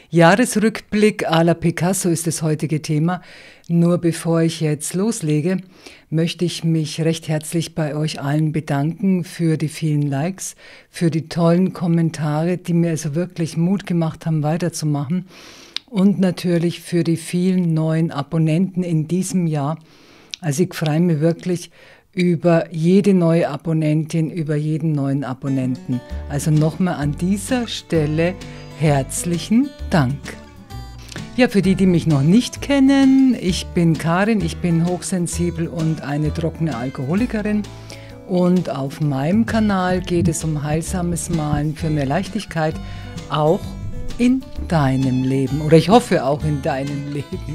Jahresrückblick à la Picasso ist das heutige Thema. Nur bevor ich jetzt loslege, möchte ich mich recht herzlich bei euch allen bedanken für die vielen Likes, für die tollen Kommentare, die mir also wirklich Mut gemacht haben, weiterzumachen. Und natürlich für die vielen neuen Abonnenten in diesem Jahr. Also ich freue mich wirklich über jede neue Abonnentin, über jeden neuen Abonnenten. Also nochmal an dieser Stelle herzlichen Dank. Ja, für die, die mich noch nicht kennen, ich bin Karin, ich bin hochsensibel und eine trockene Alkoholikerin. Und auf meinem Kanal geht es um heilsames Malen für mehr Leichtigkeit, auch in deinem Leben. Oder ich hoffe auch in deinem Leben.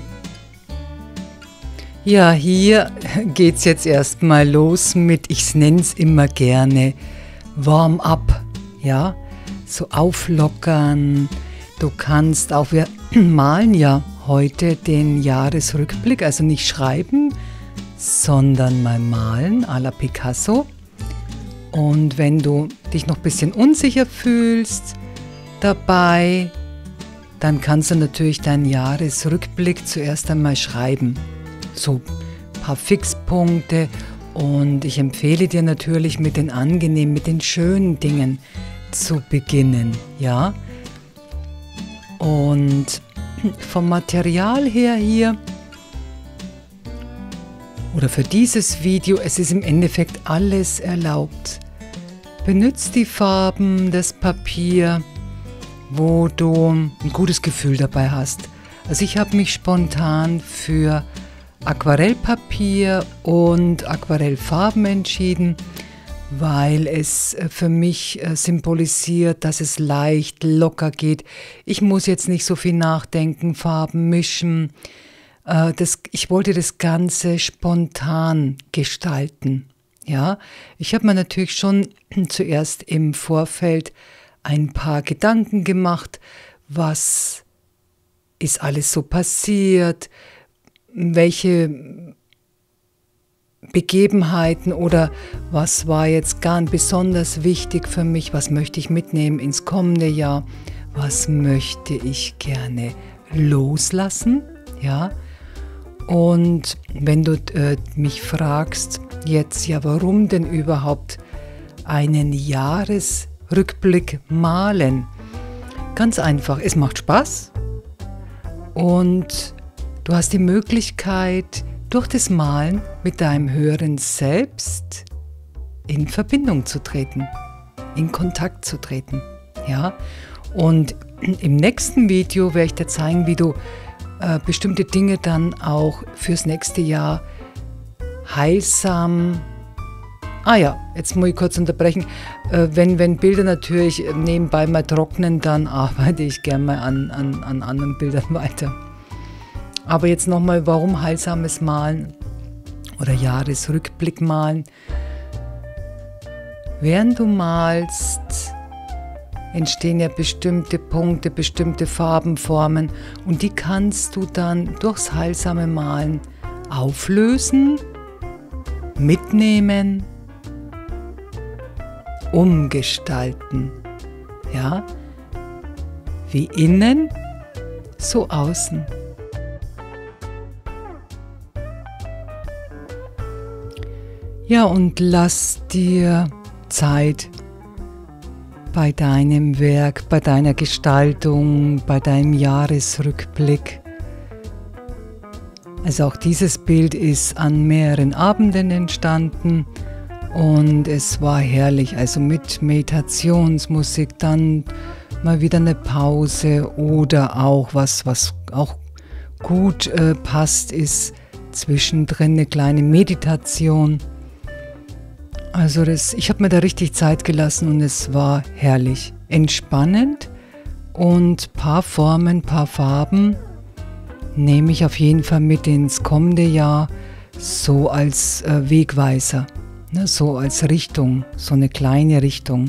Ja, hier geht es jetzt erstmal los mit, ich nenne es immer gerne, Warm-up, ja, so auflockern. Du kannst auch, wir malen ja heute den Jahresrückblick, also nicht schreiben, sondern mal malen à la Picasso. Und wenn du dich noch ein bisschen unsicher fühlst dabei, dann kannst du natürlich deinen Jahresrückblick zuerst einmal schreiben. So ein paar Fixpunkte, und ich empfehle dir natürlich mit den angenehmen, mit den schönen Dingen zu beginnen, ja. Und vom Material her hier oder für dieses Video, es ist im Endeffekt alles erlaubt. Benutzt die Farben, das Papier, wo du ein gutes Gefühl dabei hast. Also ich habe mich spontan für Aquarellpapier und Aquarellfarben entschieden, weil es für mich symbolisiert, dass es leicht, locker geht. Ich muss jetzt nicht so viel nachdenken, Farben mischen. Ich wollte das Ganze spontan gestalten. Ja, ich habe mir natürlich schon zuerst im Vorfeld ein paar Gedanken gemacht, was ist alles so passiert, welche Begebenheiten oder was war jetzt ganz besonders wichtig für mich, was möchte ich mitnehmen ins kommende Jahr, was möchte ich gerne loslassen, ja. Und wenn du mich fragst jetzt, ja, warum denn überhaupt einen Jahresrückblick malen? Ganz einfach, es macht Spaß und du hast die Möglichkeit, durch das Malen mit deinem höheren Selbst in Verbindung zu treten, in Kontakt zu treten, ja. Und im nächsten Video werde ich dir zeigen, wie du bestimmte Dinge dann auch fürs nächste Jahr heilsam. Jetzt muss ich kurz unterbrechen. Wenn Bilder natürlich nebenbei mal trocknen, dann arbeite ich gerne mal an anderen Bildern weiter. Aber jetzt nochmal, warum heilsames Malen oder Jahresrückblick malen? Während du malst, entstehen ja bestimmte Punkte, bestimmte Farben, Formen, und die kannst du dann durchs heilsame Malen auflösen, mitnehmen, umgestalten. Ja? Wie innen, so außen. Ja, und lass dir Zeit bei deinem Werk, bei deiner Gestaltung, bei deinem Jahresrückblick. Also auch dieses Bild ist an mehreren Abenden entstanden und es war herrlich. Also mit Meditationsmusik, dann mal wieder eine Pause oder auch was auch gut passt, ist zwischendrin eine kleine Meditation. Also ich habe mir da richtig Zeit gelassen und es war herrlich, entspannend, und paar Formen, paar Farben nehme ich auf jeden Fall mit ins kommende Jahr, so als Wegweiser, ne, so als Richtung, so eine kleine Richtung.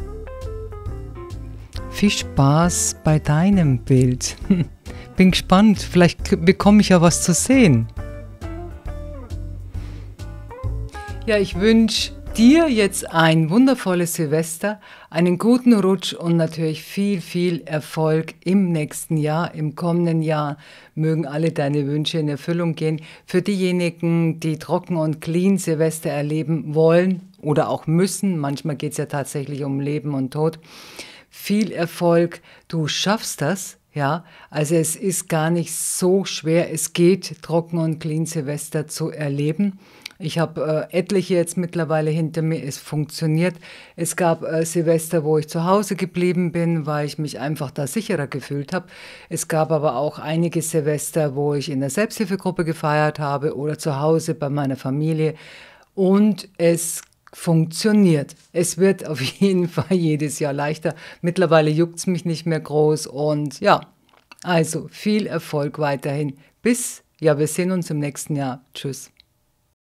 Viel Spaß bei deinem Bild. Bin gespannt, vielleicht bekomme ich ja was zu sehen. Ja, ich wünsche Dir jetzt ein wundervolles Silvester, einen guten Rutsch und natürlich viel, viel Erfolg im nächsten Jahr, im kommenden Jahr. Mögen alle deine Wünsche in Erfüllung gehen. Für diejenigen, die trocken und clean Silvester erleben wollen oder auch müssen, manchmal geht es ja tatsächlich um Leben und Tod, viel Erfolg. Du schaffst das. Ja, also es ist gar nicht so schwer. Es geht, trocken und clean Silvester zu erleben. Ich habe etliche jetzt mittlerweile hinter mir. Es funktioniert. Es gab Silvester, wo ich zu Hause geblieben bin, weil ich mich einfach da sicherer gefühlt habe. Es gab aber auch einige Silvester, wo ich in der Selbsthilfegruppe gefeiert habe oder zu Hause bei meiner Familie. Und es funktioniert. Es wird auf jeden Fall jedes Jahr leichter. Mittlerweile juckt es mich nicht mehr groß und ja, also viel Erfolg weiterhin. Wir sehen uns im nächsten Jahr. Tschüss.